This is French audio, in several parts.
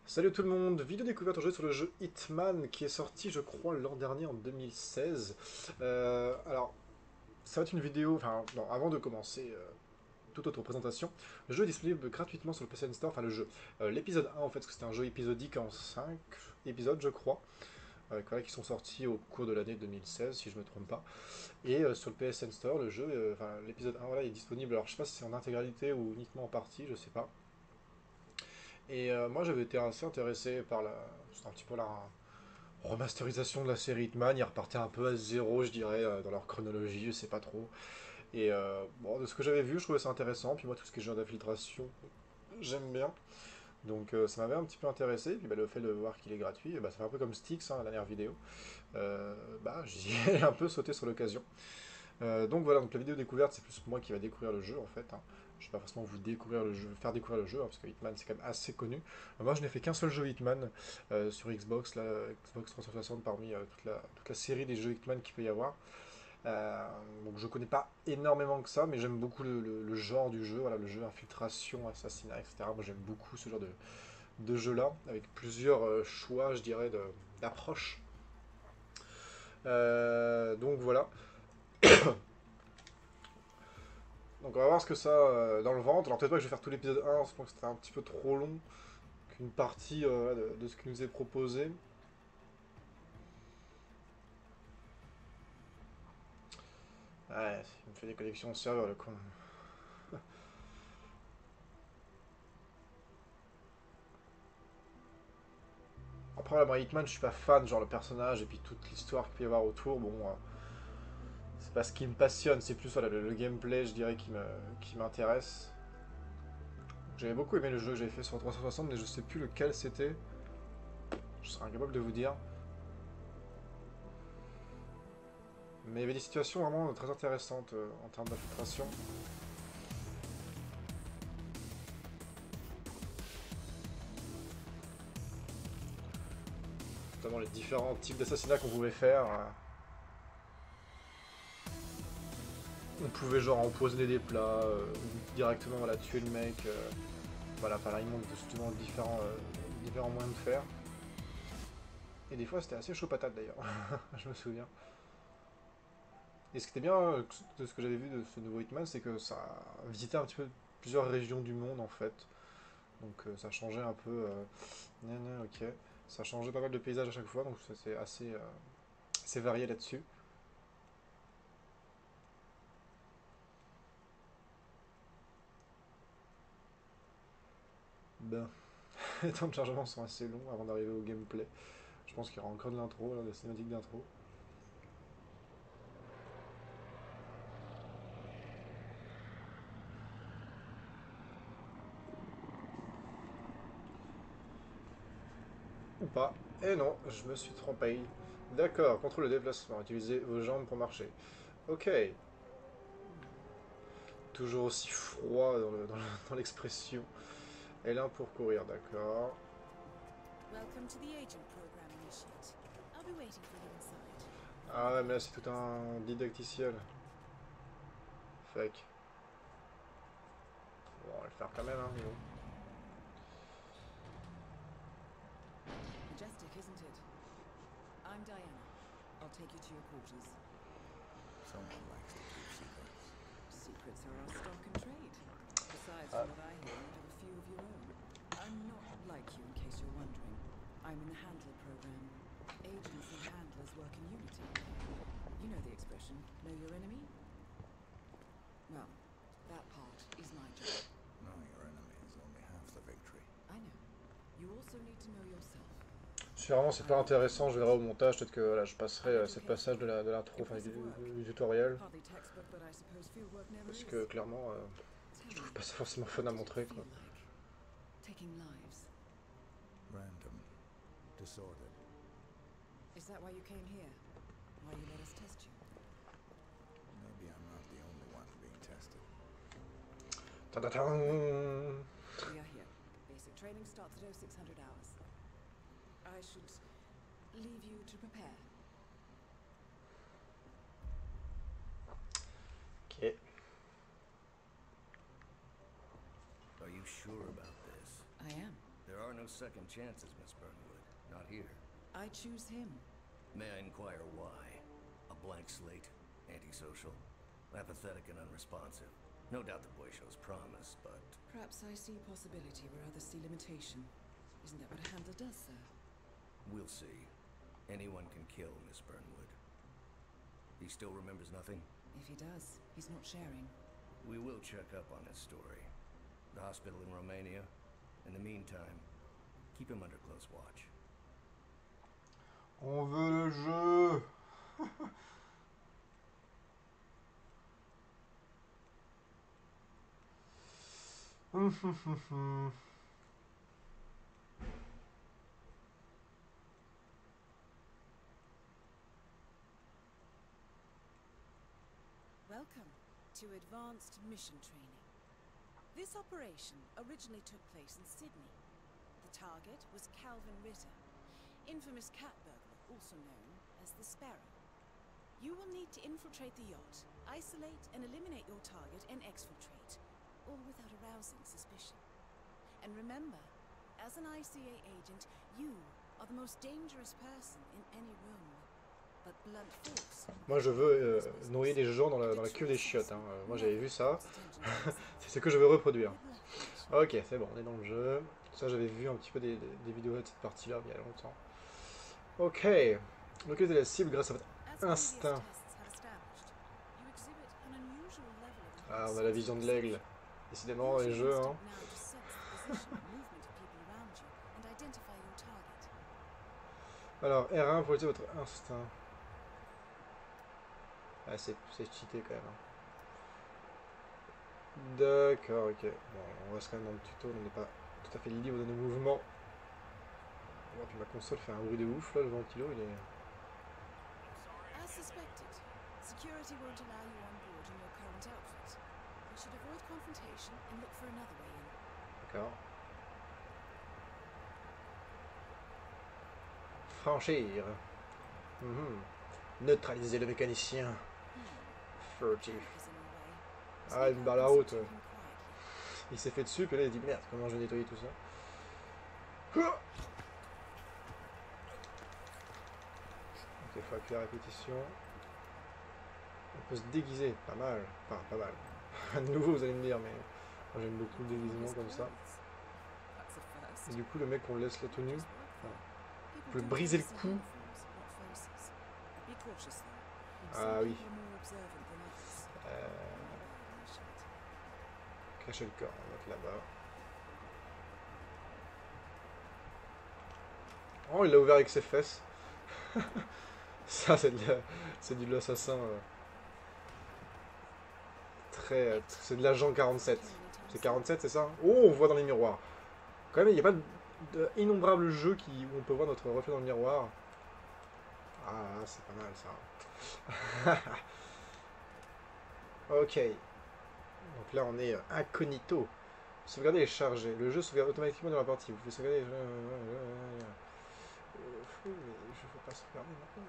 Salut tout le monde, vidéo découverte aujourd'hui sur le jeu Hitman qui est sorti je crois l'an dernier en 2016. Alors ça va être une vidéo, enfin non, avant de commencer toute autre présentation, le jeu est disponible gratuitement sur le PlayStation Store, enfin le jeu. L'épisode 1 en fait, parce que c'était un jeu épisodique en 5 épisodes je crois, voilà, qui sont sortis au cours de l'année 2016 si je me trompe pas. Et sur le PSN Store, le jeu, enfin l'épisode 1 voilà, est disponible, alors je sais pas si c'est en intégralité ou uniquement en partie, je sais pas. Et moi j'avais été assez intéressé par la. C'était un petit peu la remasterisation de la série Hitman. Ils repartaient un peu à zéro, je dirais, dans leur chronologie, je sais pas trop. Et bon, de ce que j'avais vu, je trouvais ça intéressant. Puis moi, tout ce qui est genre d'infiltration, j'aime bien. Donc ça m'avait un petit peu intéressé. Puis bah, le fait de voir qu'il est gratuit, bah, ça fait un peu comme Styx, hein, la dernière vidéo. Bah, j'y ai un peu sauté sur l'occasion. Donc voilà, donc la vidéo découverte, c'est plus moi qui va découvrir le jeu en fait, hein. Je vais pas forcément vous découvrir le jeu, faire découvrir le jeu, hein, parce que Hitman c'est quand même assez connu. Moi je n'ai fait qu'un seul jeu Hitman sur Xbox, là, Xbox 360 parmi toute la série des jeux Hitman qu'il peut y avoir. Donc je connais pas énormément que ça, mais j'aime beaucoup le genre du jeu, voilà, le jeu infiltration, assassinat, etc. Moi j'aime beaucoup ce genre de jeu-là, avec plusieurs choix, je dirais, d'approche. Donc voilà. Donc on va voir ce que ça a dans le ventre. Alors peut-être pas que je vais faire tout l'épisode 1, je pense que c'était un petit peu trop long qu'une partie de ce qui nous est proposé. Ouais, il me fait des connexions au serveur le con. Après là, moi Hitman je suis pas fan, genre le personnage et puis toute l'histoire qu'il peut y avoir autour, bon, c'est pas ce qui me passionne, c'est plus voilà, le gameplay je dirais qui m'intéresse. J'avais beaucoup aimé le jeu que j'avais fait sur 360 mais je sais plus lequel c'était. Je serais incapable de vous dire. Mais il y avait des situations vraiment très intéressantes en termes d'infiltration. Notamment les différents types d'assassinats qu'on pouvait faire. On pouvait genre empoisonner des plats, ou directement voilà, tuer le mec. Voilà, par là il montre justement différents moyens de faire. Et des fois c'était assez chaud patate d'ailleurs, je me souviens. Et ce qui était bien de ce que j'avais vu de ce nouveau Hitman, c'est que ça visitait un petit peu plusieurs régions du monde en fait. Donc ça changeait un peu. Ok. Ça changeait pas mal de paysages à chaque fois, donc c'est assez varié là-dessus. Ben, les temps de chargement sont assez longs avant d'arriver au gameplay. Je pense qu'il y aura encore de l'intro, des cinématiques d'intro. Ou pas. Et non, je me suis trompé. D'accord, contrôle le déplacement. Utilisez vos jambes pour marcher. Ok. Toujours aussi froid dans l'expression. Et là pour courir, d'accord. Welcome to the agent program, Initiate. I'll be waiting for you inside. Ah ouais, mais là c'est tout un didacticiel. Fake. Bon, on va le faire quand même, hein, mais bon. Majestic, isn't it? I'm Diana. I'll take you to your quarters. Someone likes to keep secrets. Secrets are our stock and trade. Besides, Ah, from what I hear, you have a few of your own. I'm not like you, in case you're wondering. I'm in the Handler program. Agents and handlers work in unity. You know the expression, know your enemy? Well, that part is my job. Knowing your enemy is only half the victory. I know. You also need to know yourself. si vraiment c'est pas intéressant, je verrai au montage. Peut-être que voilà, je passerai cette passage de l'intro, enfin du tutoriel. Hardly textbook, but I suppose fieldwork never Parce is. que clairement, Tell je trouve me, pas ça forcément fun à what does montrer it quoi. feel like? Taking lives. Random. Disordered. Is that why you came here? Why you let us test you? Maybe I'm not the only one being tested. Ta-da-dam. We are here. Basic training starts at 0600 hours. I should leave you to prepare. Ok. Are you sure about this? I am. There are no second chances, Miss Burnwood. Not here. I choose him. May I inquire why? A blank slate, antisocial, apathetic and unresponsive. No doubt the boy shows promise, but... Perhaps I see possibility where others see limitation. Isn't that what a handler does, sir? we'll see. Anyone can kill Miss Burnwood. He still remembers nothing? If he does, he's not sharing. We will check up on his story. The hospital in Romania. In the meantime, keep him under close watch. On veut le jeu. Welcome to Advanced Mission Training. This operation originally took place in Sydney. The target was Calvin Ritter, infamous cat burglar, also known as the Sparrow. You will need to infiltrate the yacht, isolate and eliminate your target, and exfiltrate, all without arousing suspicion. And remember, as an ICA agent, you are the most dangerous person in any room. But blunt force... Moi je veux noyer des gens dans la queue des chiottes. Hein. Moi j'avais vu ça. C'est ce que je veux reproduire. Ok, c'est bon, on est dans le jeu. Ça j'avais vu un petit peu des vidéos de cette partie-là il y a longtemps. Ok. Localiser la cible grâce à votre instinct. Ah, on a la vision de l'aigle. Décidément, les jeux, hein. Alors, R1 pour utiliser votre instinct. Ah, c'est cheaté quand même. Hein. D'accord, ok. Bon, on reste quand même dans le tuto, on n'est pas tout à fait libre de nos mouvements. Oh, puis ma console fait un bruit de ouf, là, le ventilo, il est... As suspected, security won't allow you on board in your current outfit. You should avoid confrontation and look for another way in. D'accord. Franchir. Neutraliser le mécanicien. Furtif. Ah, il me barre la route. Il s'est fait dessus, puis là il dit merde, comment je vais nettoyer tout ça. Ok, il faut appuyer la répétition. On peut se déguiser, pas mal. Enfin, pas mal. À nouveau, vous allez me dire, mais moi j'aime beaucoup le déguisement comme ça. Et du coup, le mec, on le laisse là tout nu. On peut briser le cou. Ah oui. Cacher le corps, on va mettre là-bas. Oh, il l'a ouvert avec ses fesses. Ça, c'est de l'assassin. Très. C'est de l'agent 47. C'est 47, c'est ça? Oh, on voit dans les miroirs. Quand même, il n'y a pas d'innombrables jeux où on peut voir notre reflet dans le miroir. Ah, c'est pas mal ça. Ok. Donc là, on est incognito. Sauvegarder est chargé. Le jeu sauvegarde automatiquement dans la partie. Vous pouvez sauvegarder. Je ne veux pas sauvegarder maintenant.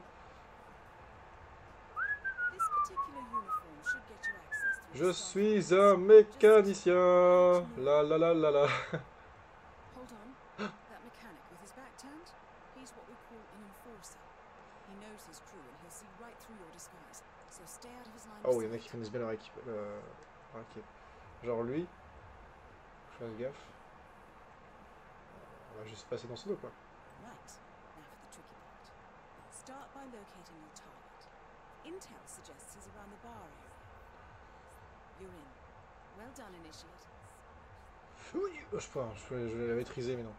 Je suis un mécanicien. La la la la la. Hold on. That mechanic with his back turned? He's what we call an enforcer. He knows his crew and he'll see right through your disguise. So stay out of his line of sight. Oh, il y en a qui connaissent bien leur équipe. Genre lui. Je fasse gaffe. On va juste passer dans son dos, quoi. Right. Now for the tricky part. Start by locating your target. Intel suggests he's around the bar area. You're in. Well done, Initiate. Oui, je vais la maîtriser, mais non.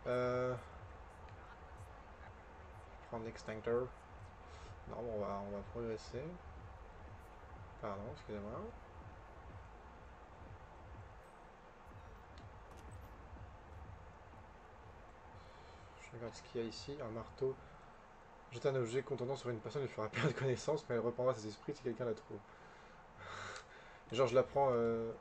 Prendre l'extincteur. Non, bon, on va progresser. Pardon, excusez-moi. Je regarde ce qu'il y a ici. Un marteau. Jeter un objet contondant sur une personne lui fera perdre connaissance, mais elle reprendra ses esprits si quelqu'un la trouve. Genre, je la prends...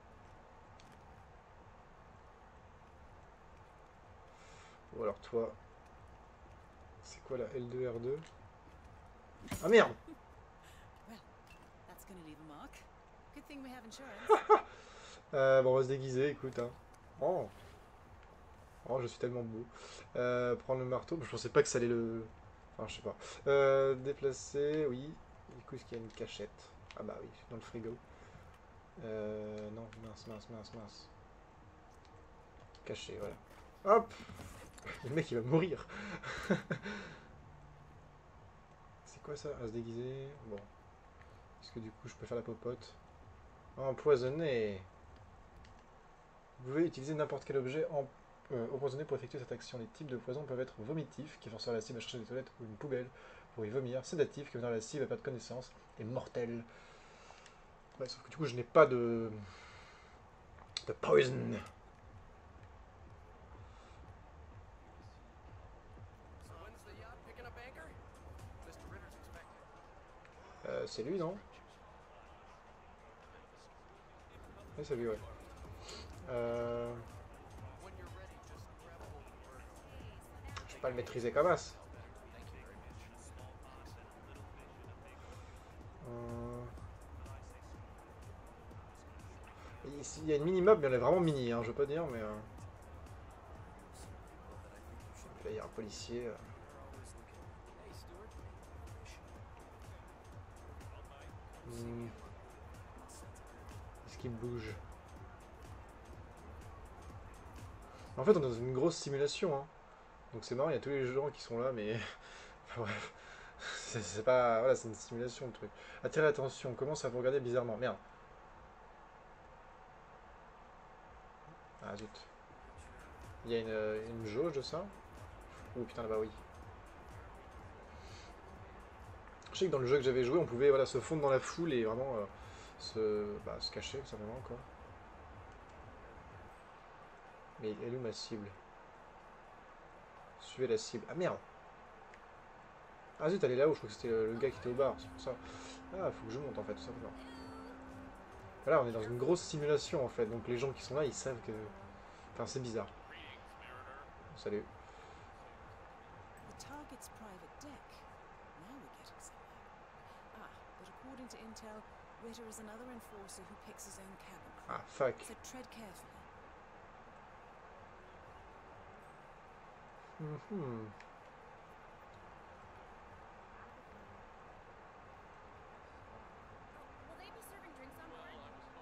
Ou alors toi... C'est quoi la L2, R2? Ah merde! That's gonna leave a mark. Good thing we have insurance. Bon, on va se déguiser, écoute. Hein. Oh! Oh, je suis tellement beau. Prendre le marteau, je pensais pas que ça allait le... Enfin, je sais pas. Déplacer, oui. Du coup, est-ce qu'il y a une cachette? Ah bah oui, dans le frigo. Non, mince, mince, mince, mince. Caché, voilà. Hop! Le mec, il va mourir. C'est quoi ça? À se déguiser? Bon. Est-ce que du coup, je peux faire la popote? Empoisonné! Vous pouvez utiliser n'importe quel objet empoisonné pour effectuer cette action. Les types de poisons peuvent être vomitifs, qui forcera la cible à chercher des toilettes ou une poubelle pour y vomir, sédatifs, qui venant la cible à pas de connaissance, et mortels. Ouais, sauf que du coup, je n'ai pas de poison. So when's the yacht picking up anchor? Mr. Ritter's expected. C'est lui, non? Oui, c'est lui, ouais. When you're ready, just grab a hold of the bird. Je peux pas le maîtriser comme as. Thank you very much. Ici, il y a une mini-map, mais elle est vraiment mini, hein, je veux pas dire, mais... Some people that I think you should Là, il y a un policier. are always looking. Hey, Stuart. Hmm, Est-ce qu'il bouge? En fait, on est dans une grosse simulation, hein. Donc c'est marrant, il y a tous les gens qui sont là, mais... Enfin, bref. C'est pas... Voilà, c'est une simulation, le truc. Attirer l'attention, commence à vous regarder bizarrement. Merde. Ah, zut. Il y a une jauge de ça? Oh putain, là-bas, oui. Je sais que dans le jeu que j'avais joué, on pouvait voilà, se fondre dans la foule et vraiment se cacher, tout simplement, quoi. Mais elle est où ma cible? Suivez la cible. Ah merde! Ah zut, elle est là-haut, je crois que c'était le gars qui était au bar, c'est pour ça. Ah, faut que je monte en fait, tout simplement. Voilà, on est dans une grosse simulation en fait, donc les gens qui sont là, ils savent que... Enfin, c'est bizarre. Salut. The target's private deck. Now we're getting somewhere. But according to intel, Ritter is another enforcer who picks his own cabin crew. Ah, fuck. So tread carefully. Mhm. Will they be serving drinks on board?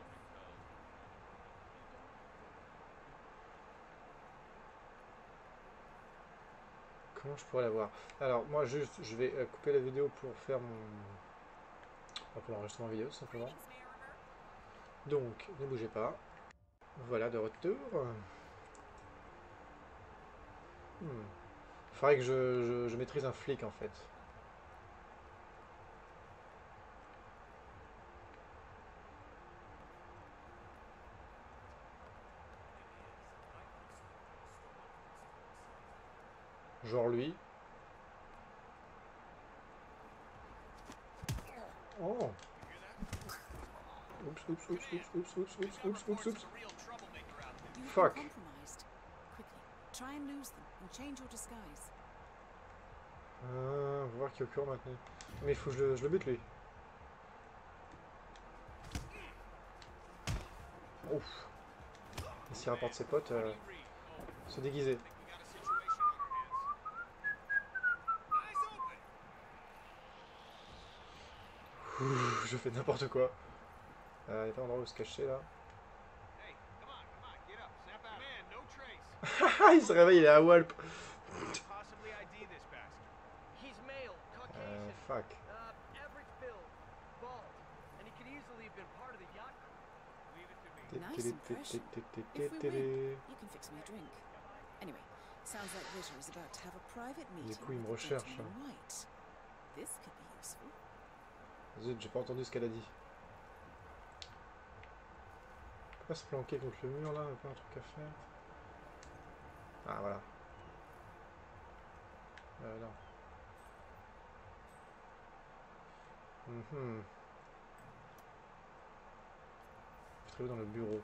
Comment je pourrais la voir? Alors, moi, juste, je vais couper la vidéo pour faire mon... Enfin, pour l'enregistrement vidéo, tout simplement. Greetings, Mariner. Donc, ne bougez pas. Voilà, de retour. Faudrait que je maîtrise un flic, en fait. Genre lui. Oh! Oups, oups, oups, oups, oups, oups, oups, oups, oups, oups. You've Fuck. been compromised. Quickly, try and lose them and change your disguise. On va voir qui est au courant maintenant. Mais il faut que je le bute lui. Ouf. Et s'il rapporte ses potes, se déguiser. Ouh, je fais n'importe quoi. Il n'y a pas d'endroit où se cacher là. Il se réveille, il est à Walp. Fuck. Nice impression. If we win, you can fix me a drink. Anyway, sounds like Ritter is about to have a private meeting coup, il me with the recherche, gentleman in white. This could be useful. Zut, j'ai pas entendu ce qu'elle a dit. On peut pas se planquer contre le mur là, on a pas un truc à faire. Ah voilà. Non. Mhm. Je vais dans le bureau.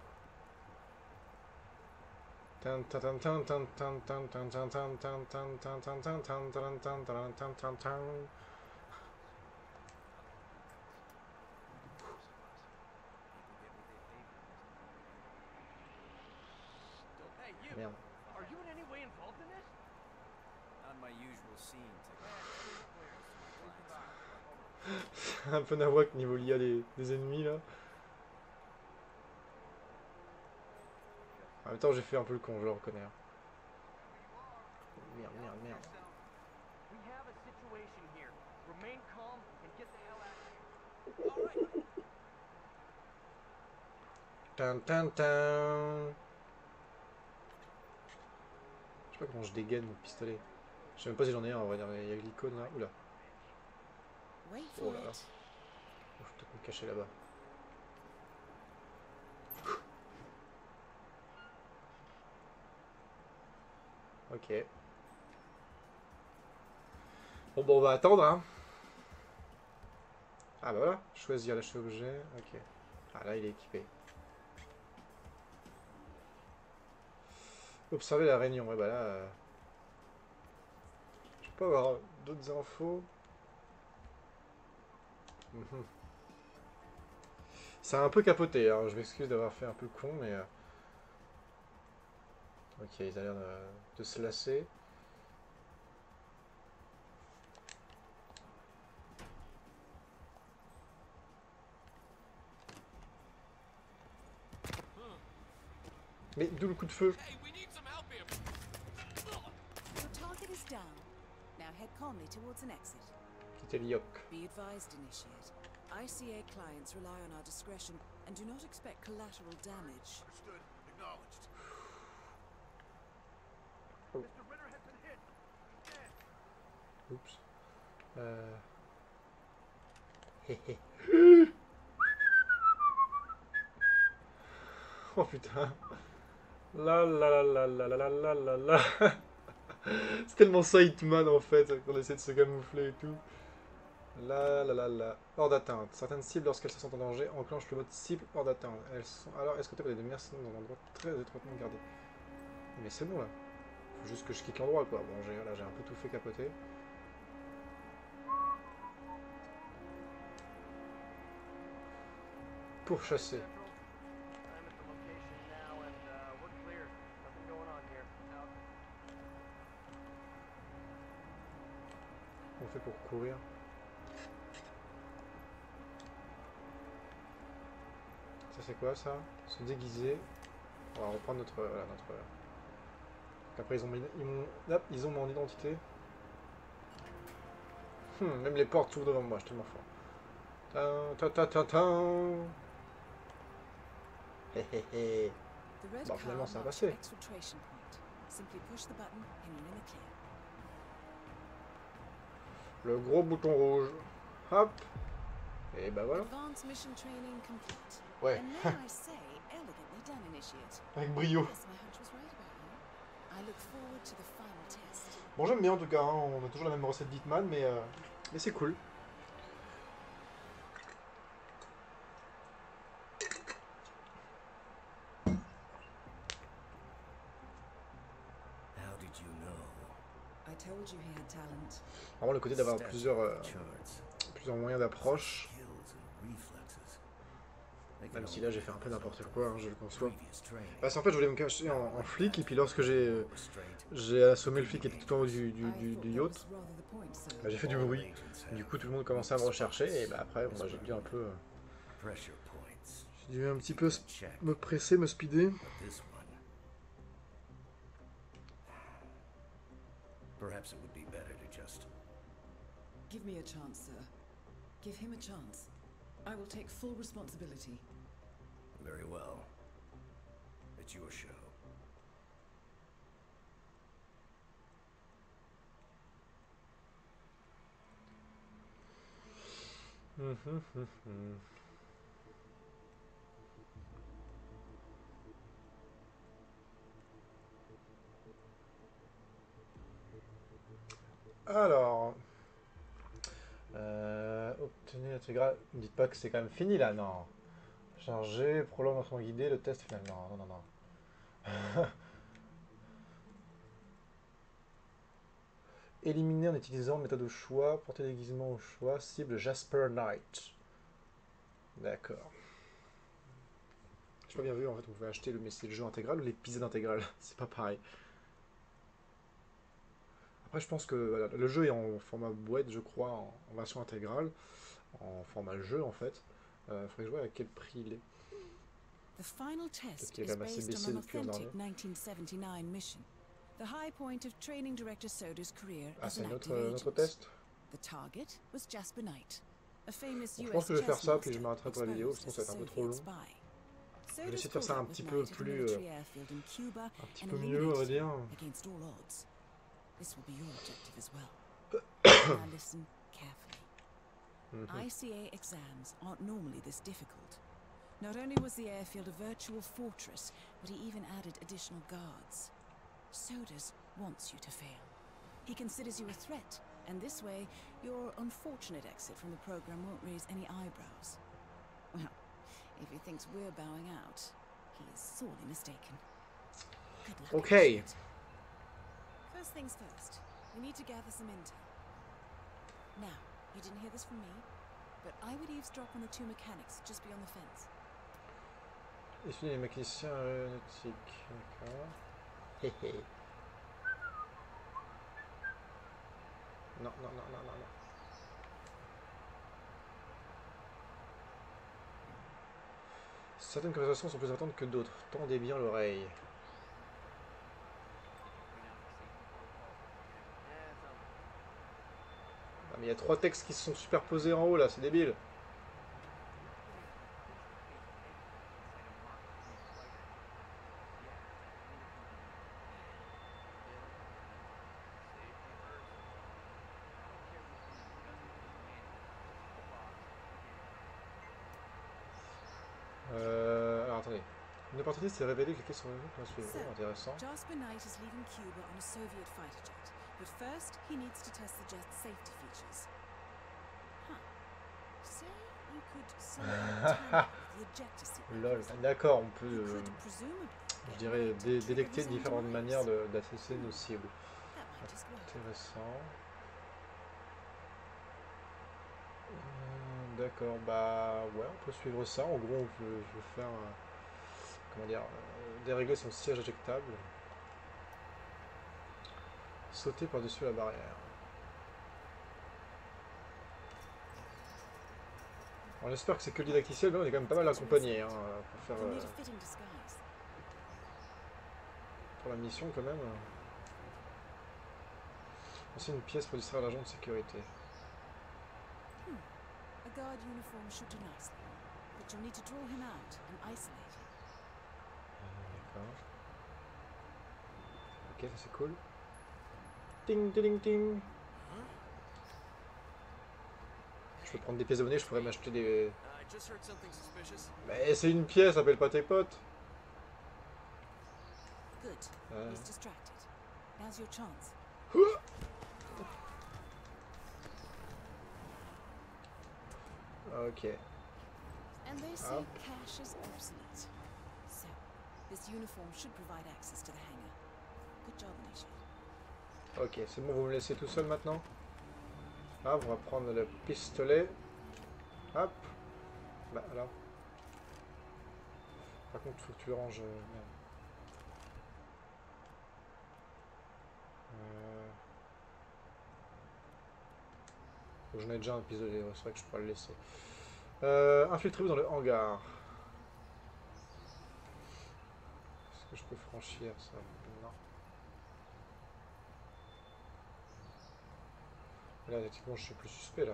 Merde. Are you in any way involved in this? Not my usual scene Un peu nawak niveau l'IA des ennemis là. En même temps j'ai fait un peu le con, je le reconnais. Hein. Merde, merde, merde. We have a situation here. Remain calm and get the hell out of here. All right. Tan, tan, tan. Je sais pas comment je dégaine mon pistolet. Je sais même pas si j'en ai un, on va dire. Il y a l'icône là. Oula. Wait Oh for là là. it. Oh, je vais peut-être me cacher là-bas. Ok. Bon, on va attendre, hein. Ah bah voilà, choisir lâcher objet. Ok. Ah là, il est équipé. Observer la réunion. Ouais, bah là. Je peux avoir d'autres infos. Mhm. Ça a un peu capoté, hein. Je m'excuse d'avoir fait un peu con, mais. Ok, ils ont l'air de se lasser. Mais d'où le coup de feu? Your target is down. Now head calmly towards an exit. Quitter l'IOC. Be advised, Initiate. ICA clients rely on our discretion and do not expect collateral damage. Understood. Acknowledged. Mr. Ritter has been hit. Oups. Hé hé. Oh putain. La la la la la la la la la. C'est tellement ça Hitman en fait, qu'on essaie de se camoufler et tout. La la la la. Hors d'atteinte. Certaines cibles, lorsqu'elles se sentent en danger, enclenchent le mode cible hors d'atteinte. Elles sont alors escortées par des mercenaires dans un endroit très étroitement gardé. Mais c'est bon là. Faut juste que je quitte l'endroit quoi. Bon, là j'ai un peu tout fait capoter. Pour chasser. I'm at the location now and we're clear. Nothing going on here. Out. On fait pour courir. Ça c'est quoi ça? Se déguiser. On va reprendre notre. Voilà, notre. Après ils ont mon identité. Même les portes s'ouvrent devant moi, je suis tellement fort. Ta ta ta ta ta. Hé hé hé. The red Bon, car finalement, ça a marks passé. your exfiltration point. Simply push the button and you're in the clear. Le gros bouton rouge. Hop. Et bah voilà. Advanced mission training complete. Ouais. And may I say, elegantly done, Initiate. Avec brio. Yes, my hunch was right about you. I look forward to the final test. Bon, j'aime bien en tout cas. Hein. On a toujours la même recette d'Hitman, mais c'est cool. How did you know? I told you he had talent. Vraiment le côté d'avoir Stats plusieurs moyens d'approche. Skills and reflexes. They can Même si only là j'ai fait un peu n'importe quoi, hein, je le conçois. previous training. Parce qu'en fait je voulais me cacher en flic et puis lorsque j'ai assommé le flic qui était tout en haut du yacht, bah, j'ai fait du bruit. Du coup tout le monde commençait à me rechercher et bah, après bon, bah, j'ai dû un peu Pressure points. j'ai dû un petit peu Check. me presser, me speeder. But this one. Perhaps it would be better to just. Give me a chance, sir. Give him a chance. I will take full responsibility. Very well. It's your show. Alors, obtenez l'intégrale. Ne dites pas que c'est quand même fini là, non. Chargé, prolonge l'entraînement guidé, le test final. Non, non, non, non. Éliminer en utilisant méthode au choix, portée déguisement au choix, cible Jasper Knight. D'accord. J'ai pas bien vu en fait, on pouvait acheter le jeu intégral ou l'épisode intégral. C'est pas pareil. Après, je pense que voilà, le jeu est en format boîte, je crois, en version intégrale, en format jeu en fait. Faudrait que je vois à quel prix il est. The final Peut-être test qu'il est is quand même assez based baissé on an depuis l'an dernier. authentic 1979 mission. The high point of training director Soda's career Ah, as c'est an notre, active notre agent. test. The target was Jasper Knight, a famous Bon, je US pense que je vais faire chess ça, puis je master m'arrêterai pour la vidéo, exposed sinon as ça a va être un peu trop Soviet long. spy. Je vais Soda's essayer de faire caught ça un up with petit peu Knight at a plus, military airfield in Cuba un petit and peu mieux, on va eliminated dire. him against all odds. This will be your objective as well. Now listen carefully. Mhm. ICA exams aren't normally this difficult. Not only was the airfield a virtual fortress, but he even added additional guards. Sodas wants you to fail. He considers you a threat, and this way, your unfortunate exit from the program won't raise any eyebrows. Well, if he thinks we're bowing out, he is sorely mistaken. Good luck. Okay. Agent. First things first, we need to gather some intel. Now, you didn't hear this from me, but I would eavesdrop on the two mechanics just beyond the fence. Ici les mécaniciens aéronautiques. D'accord. Hé hé. Non, non, non, non, non, non. Certaines conversations sont plus importantes que d'autres. Tendez bien l'oreille. Ah, mais il y a 3 textes qui se sont superposés en haut là, c'est débile. Alors attendez. Une opportunité s'est révélée, cliquez sur le lien pour la suivre. Oh, intéressant. Jasper Knight is leaving Cuba on a Soviet fighter jet, but first he needs to test the jet's safety features. Huh. Say you could somehow tamper with the ejector seat. Lol. D'accord, on You peut, could presumably je get dirais, Knight to trigger détecter his own différentes demise. manières d'assasser nos cibles. That might just work. Intéressant. D'accord, bah ouais, on peut suivre ça. En gros, je vais faire, comment dire, dérégler son siège éjectable. Sauter par-dessus la barrière. On espère que c'est que le didacticiel, mais on est quand même pas mal accompagné hein, pour faire You'll need a fitting disguise. pour la mission quand même. Aussi une pièce pour distraire l'agent de sécurité. A guard uniform should do nicely, but you'll need to draw him out and isolate him. D'accord. Ok, ça c'est cool. Ting, ting, ting. Je peux prendre des pièces de monnaie, je pourrais m'acheter des... I just heard something suspicious. Mais c'est une pièce, appelle pas tes potes. Good. He's distracted. Now's your chance. Ok. And they say Up. cash is obsolete. So, this uniform should provide access to the hangar. Good job, Initiate. Ok, c'est bon, vous me laissez tout seul maintenant. Hop, on va prendre le pistolet. Hop. Bah alors. Par contre, faut que tu le ranges. Merde. Faut que j'en ai déjà un pistolet, ouais, c'est vrai que je pourrais le laisser. Infiltrez-vous dans le hangar. Est-ce que je peux franchir ça? Non. Là, effectivement, je suis plus suspect, là.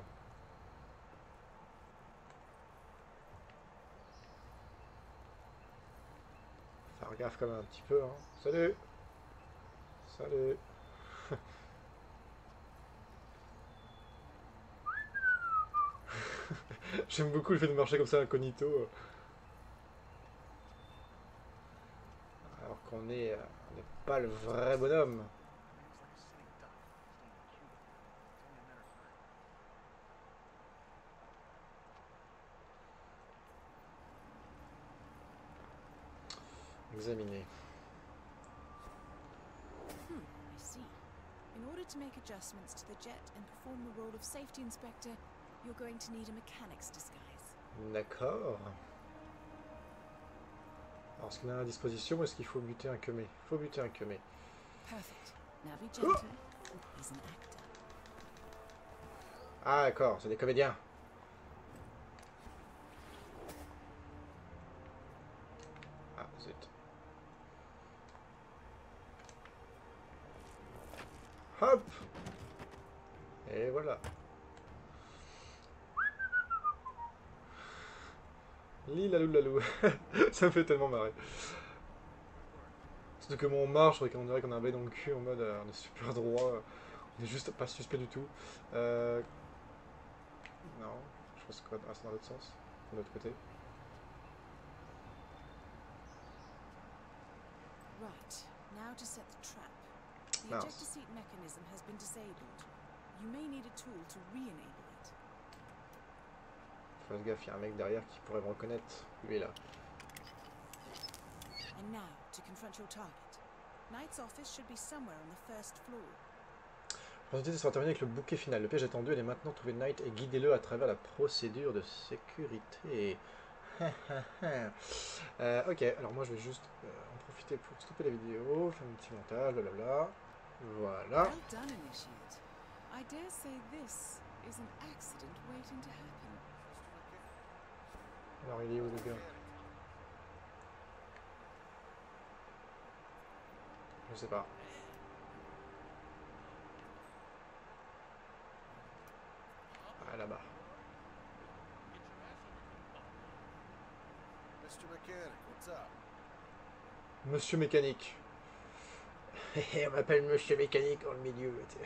Faire gaffe quand même un petit peu, hein. Salut! Salut! J'aime beaucoup le fait de marcher comme ça incognito. Alors qu'on est, on n'est pas le vrai bonhomme. Examiner. I see. In order to make adjustments to the jet and perform the role of safety inspector, you're going to need a mechanic's disguise. D'accord. Alors, est-ce qu'on a à disposition ou est-ce qu'il faut buter un queumé? Il faut buter un queumé. Perfect. Now be gentle. He's an actor. Ah, d'accord, c'est des comédiens. Ah, zut. Hop! Et voilà. Lilalou lalou. Ça me fait tellement marrer. Surtout que mon marche, on dirait qu'on a un bail dans le cul en mode on est super droit, on est juste pas suspect du tout. Non, je pense que c'est dans l'autre sens, de l'autre côté. Right, now to set the trap. The Mince. ejector seat mechanism has been disabled. You may need a tool to re-enable it. Fais gaffe, il y a un mec derrière qui pourrait me reconnaître. Lui là. And now, to confront your target. Knight's office should be somewhere on the first floor. L'entité sera terminée avec le bouquet final. Le piège est tendu, elle est maintenant trouver Knight et guidez-le à travers la procédure de sécurité. Ok, alors moi je vais juste en profiter pour stopper la vidéo, faire un petit montage, blablabla. Voilà. Well done, Initiate. I dare say this is an accident waiting to happen. Alors il est où le gars? Je sais pas. Ah là-bas. Mr. Mechanic, what's up? Monsieur mécanique. On m'appelle Monsieur mécanique dans le milieu. T'sais.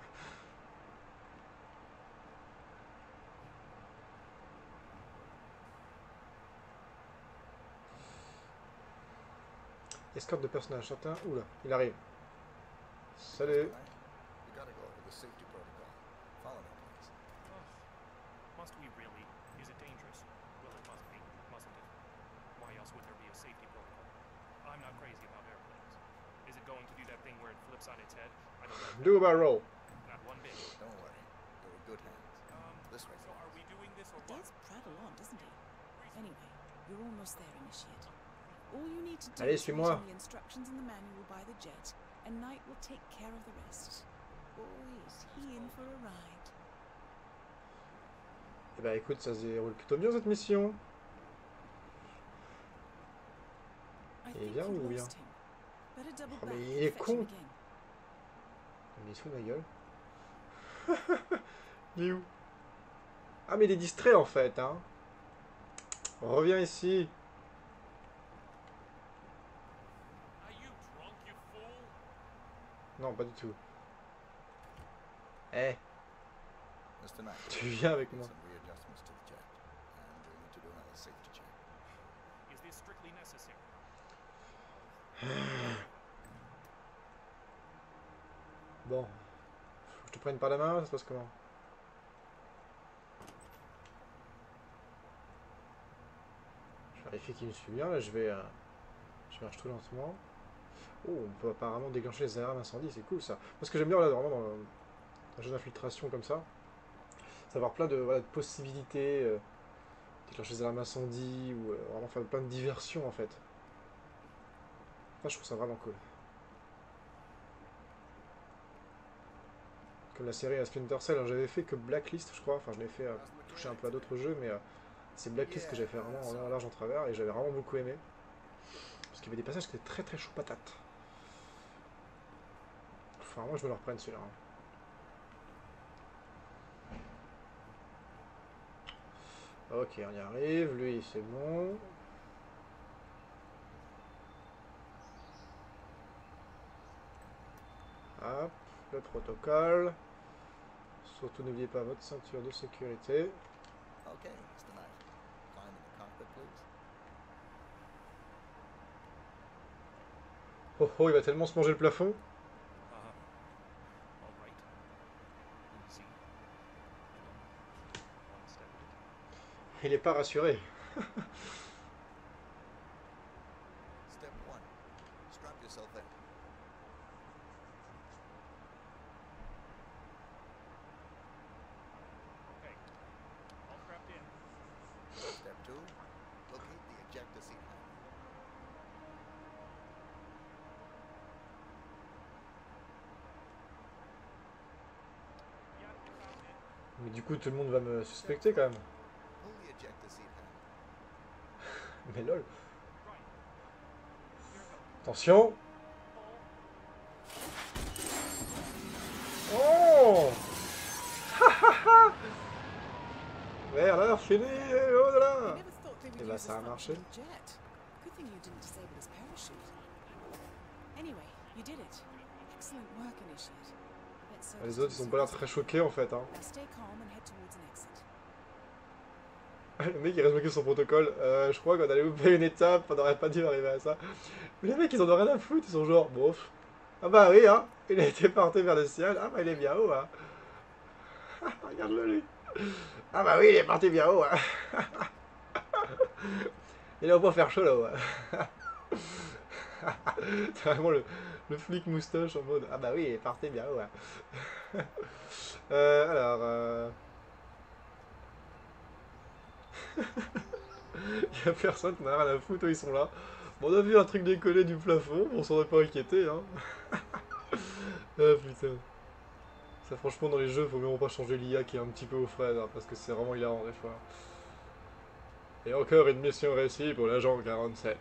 Escorte de personnage, certain. Oula, il arrive. Salut. You gotta go over the safety protocol. Follow me, please. Must we really? Is it dangerous? Well, it must be, mustn't it? Why else would there be a safety protocol? I'm not crazy about airplanes. Is it going to do that thing where it flips on its head? I don't know. Do a barrel. Not one bit. Don't worry. You're in good hands. This way. So are we doing this or He what? does prattle on, doesn't he? Anyway, you're almost there, Initiate. All you need to do Allez, is read suis-moi. the instructions in the manual by the jet, and Knight will take care of the rest. Boy, is he in for a ride. Eh bah écoute, ça se déroule plutôt bien cette mission. I Et think bien you ou bien? lost him. Better double Oh, back mais and il est fetch con. him again. Il est sous ma gueule. Il est où? Ah mais il est distrait en fait, hein. Reviens ici. Are you drunk, you fool? Non, pas du tout. Eh, Mr. Knight. tu viens avec Need moi. some readjustments to the jet. And you'll need to do another safety check. Is this strictly necessary? Bon. Faut que je te prenne par la main, ça se passe comment? Je vérifie qu'il me suit bien, là je vais... je marche tout lentement. Oh, on peut apparemment déclencher les alarmes incendie, c'est cool ça. Moi ce que j'aime bien là, vraiment dans un jeu d'infiltration comme ça, c'est avoir plein de, voilà, de possibilités, déclencher les alarmes incendie, ou vraiment faire plein de diversions en fait. Ça je trouve ça vraiment cool. Comme la série à Splinter Cell, alors j'avais fait que Blacklist je crois, enfin je l'ai fait toucher un peu à d'autres jeux, mais c'est Blacklist que j'ai fait vraiment en long, en large, en travers, et j'avais vraiment beaucoup aimé. Parce qu'il y avait des passages qui étaient très très chaud patate. Enfin moi je me le reprenne celui-là. Hein. Ok, on y arrive, lui c'est bon. Hop, le protocole. Surtout n'oubliez pas votre ceinture de sécurité. Okay, Mr. Knight. Climb in the cockpit, please. Oh oh, il va tellement se manger le plafond. All right. Easy. One step at a time. Il est pas rassuré. Step 1. Strap yourself in. Okay. All strapped in. Step 2. Locate the ejector seat handle. Mais du coup, tout le monde va me suspecter quand même. Pull the ejector seat handle. Mais lol. Attention. Oh. Merde, alors, fini. Oh là là. I never thought they would Eh ben, use ça a this marché. functional jet. Good thing you didn't disable his parachute. Anyway, you did it. Excellent work, Initiate. Let's Les autres, ils ont pas l'air très choqués en fait. Hein. Now stay calm and head towards an exit. Le mec il reste bloqué sur son protocole. Je crois qu'on allait louper une étape, on n'aurait pas dû arriver à ça. Mais les mecs ils en ont rien à foutre, ils sont genre, bof. Ah bah oui, hein, il a été porté vers le ciel. Ah bah il est bien haut, hein. Regarde-le lui. Ah bah oui, il est parti bien haut, hein. Il est au point faire chaud là-haut. Hein. C'est vraiment le flic moustache en mode, ah bah oui, il est parti bien haut. Hein. Alors. Il y a personne qui n'a rien à foutre, ils sont là. Bon, on a vu un truc décoller du plafond, on s'en est pas inquiété, hein. Ah putain. Ça, franchement, dans les jeux, faut même pas changer l'IA qui est un petit peu au frais, hein, parce que c'est vraiment hilarant des fois. Et encore une mission réussie pour l'agent 47.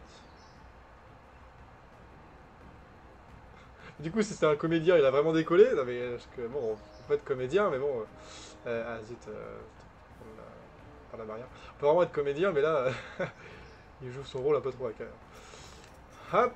Du coup, si c'était un comédien, il a vraiment décollé. Non, mais parce que bon, on peut être comédien, mais bon. Ah zut, par la barrière. On peut vraiment être comédien, mais là, il joue son rôle un peu trop à cœur. Hop.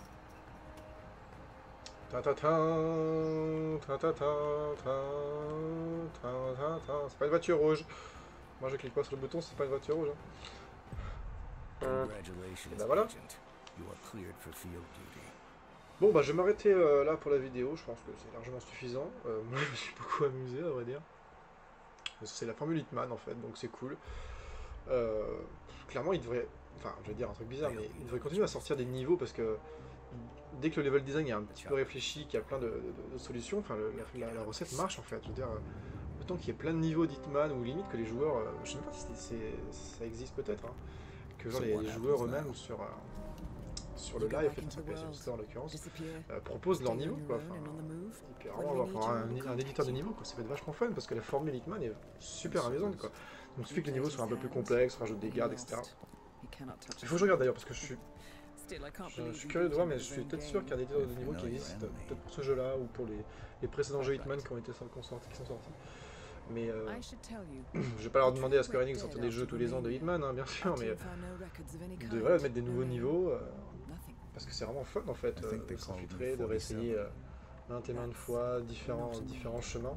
C'est pas une voiture rouge. Moi, je clique pas sur le bouton, c'est pas une voiture rouge. Hein. Congratulations, Et bah voilà. Agent. You are cleared for field duty. Bon, bah, je vais m'arrêter là pour la vidéo. Je pense que c'est largement suffisant. Moi, je me suis beaucoup amusé, à vrai dire. C'est la formule Hitman, en fait, donc c'est cool. Clairement, il devrait... Enfin, je vais dire un truc bizarre, mais il devrait continuer à sortir des niveaux, parce que dès que le level design est un petit peu réfléchi, qu'il y a plein de solutions, enfin, la recette marche, en fait. Je veux dire, autant qu'il y ait plein de niveaux d'Hitman, ou limite que les joueurs... je sais même pas si ça existe peut-être, hein, que genre les joueurs eux-mêmes sur le live, sur PS Store en l'occurrence, proposent leur niveau, quoi. Enfin, et puis vraiment avoir un éditeur de niveau, quoi. Ça peut être vachement fun, parce que la formule Hitman est super amusante, quoi. Donc il suffit que les niveaux soient un peu plus complexes, rajoutent des gardes, etc. Il faut que je regarde d'ailleurs, parce que je suis curieux de voir, mais je suis peut-être sûr qu'il y a un éditeur de niveau qui existe, peut-être pour ce jeu-là, ou pour les précédents jeux Hitman qui sont sortis. Mais je vais pas leur demander à Square Enix de sortir des jeux tous les ans de Hitman, hein, bien sûr, mais de voilà, mettre des nouveaux niveaux, parce que c'est vraiment fun en fait, de s'infiltrer, de réessayer maintes et maintes fois différents chemins.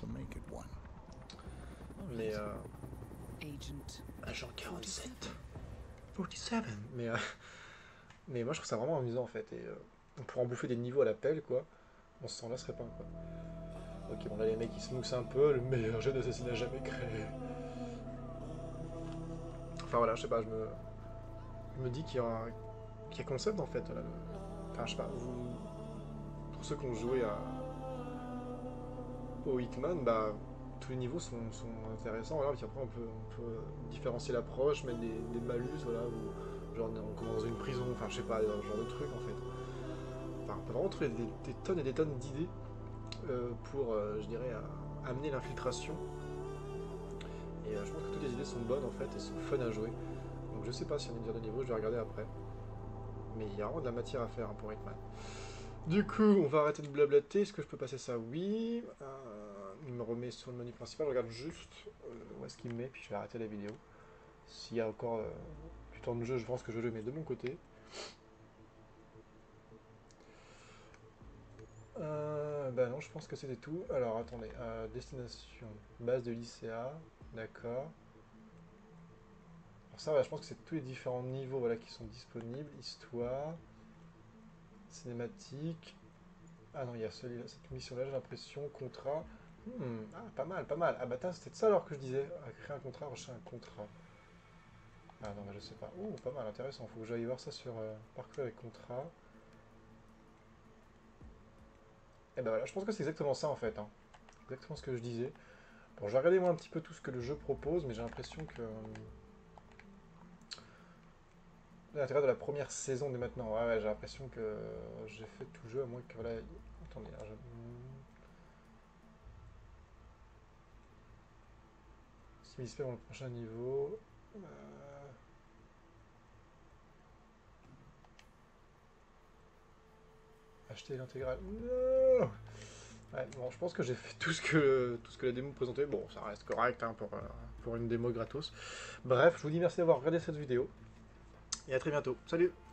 Mais Agent 47. Mais moi je trouve ça vraiment amusant en fait, et on pourrait en bouffer des niveaux à la pelle, quoi. On s'en lasserait pas, quoi. Ok, bon là les mecs ils se moussent un peu, le meilleur jeu d'assassinat jamais créé. Enfin voilà, je sais pas, je me dis qu'il y a concept en fait. Là, enfin je sais pas, pour ceux qui ont joué au Hitman, bah tous les niveaux sont intéressants, voilà, puis après on peut différencier l'approche, mettre des malus, voilà, ou genre on commence dans une prison, enfin je sais pas, ce genre de truc en fait. Enfin on peut vraiment trouver des tonnes et des tonnes d'idées pour, je dirais, amener l'infiltration. Et je pense que toutes les idées sont bonnes en fait et sont fun à jouer. Donc je sais pas si on est déjà de niveau, je vais regarder après. Mais il y a vraiment de la matière à faire, hein, pour Hitman. Du coup, on va arrêter de blablater. Est-ce que je peux passer ça? Oui. Il me remet sur le menu principal. Je regarde juste où est-ce qu'il me met, puis je vais arrêter la vidéo. S'il y a encore du temps de jeu, je pense que je le mets de mon côté. Bah non, je pense que c'était tout. Alors attendez, destination, base de lycéa, d'accord. Alors ça, ouais, je pense que c'est tous les différents niveaux, voilà, qui sont disponibles. Histoire, cinématique. Ah non, il y a cette mission-là, j'ai l'impression, contrat. Ah, pas mal, pas mal. Ah bah c'était ça alors que je disais, créer un contrat, rechercher un contrat. Ah non, bah je sais pas. Oh, pas mal, intéressant. Faut que j'aille voir ça sur parcours avec contrat. Et ben voilà, je pense que c'est exactement ça en fait, hein. Exactement ce que je disais. Bon, j'ai regardé moi un petit peu tout ce que le jeu propose, mais j'ai l'impression que... l'intérêt de la première saison dès maintenant, ouais, j'ai l'impression que j'ai fait tout le jeu, à moins que... Voilà... Attendez, là, qui m'espère dans le prochain niveau. Acheter l'intégrale. Non. Ouais, bon, je pense que j'ai fait tout ce que la démo présentait. Bon, ça reste correct hein, pour une démo gratos. Bref, je vous dis merci d'avoir regardé cette vidéo. Et à très bientôt. Salut!